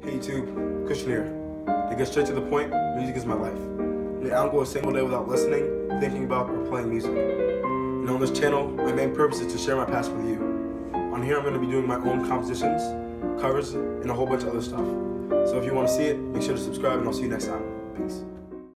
Hey YouTube, Christian here. To get straight to the point, music is my life. I don't go a single day without listening, thinking about, or playing music. And on this channel, my main purpose is to share my past with you. On here, I'm going to be doing my own compositions, covers, and a whole bunch of other stuff. So if you want to see it, make sure to subscribe, and I'll see you next time. Peace.